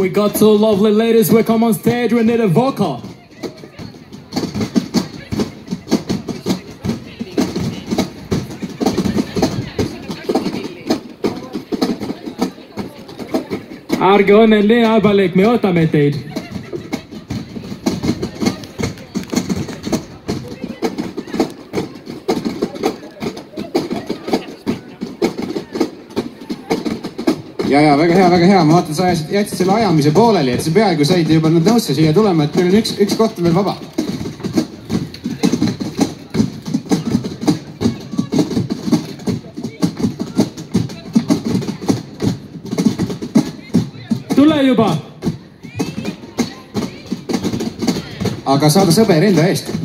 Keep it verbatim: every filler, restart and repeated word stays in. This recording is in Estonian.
We got two lovely ladies who come on stage, we need a vocal. Ärge õnnen nii äbalik, me ootame teid. Ja, ja, väga hea, väga hea. Ma vaatan, sa jätsid selle ajamise pooleli, et sa peaaegu said juba nõusse siia tulema, et meil on üks, üks koht veel vaba. Tule juba! Aga saada sõber enda eest.